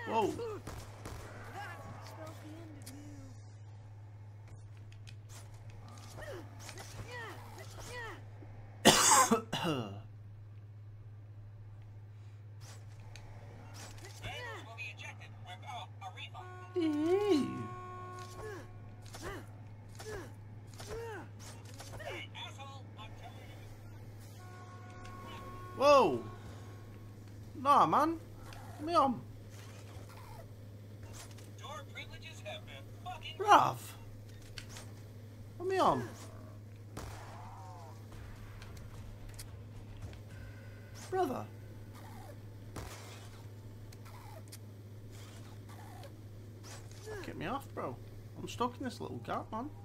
Whoa. Ew. Whoa! Nah, man. Let me on. Bruv. Let me on. Brother. Get me off, bro. I'm stuck in this little gap, man.